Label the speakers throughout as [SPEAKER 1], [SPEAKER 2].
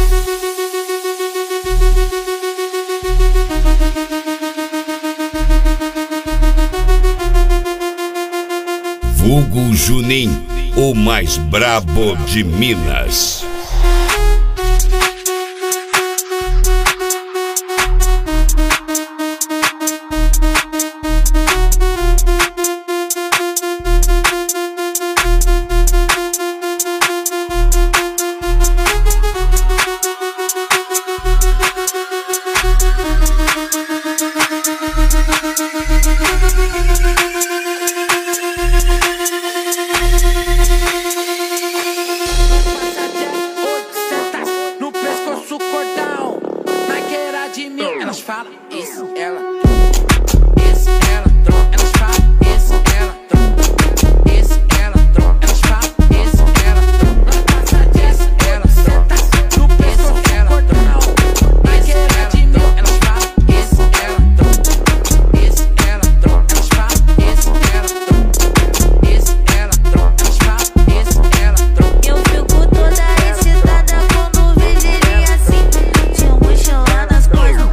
[SPEAKER 1] Vulgo Junim, o mais brabo de Minas.
[SPEAKER 2] Elas falam, esse, ela, esse, ela, elas falam, esse, ela, esse, ela, elas falam, esse, ela, na casa desse, ela, senta no peso, ela, vai querer de mim, elas falam, esse, ela, elas falam, esse, ela, elas falam, esse, ela.
[SPEAKER 3] Eu fico toda excitada quando vejo ele assim, te emocionando as coisas.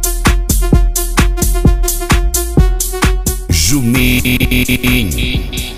[SPEAKER 1] Junim.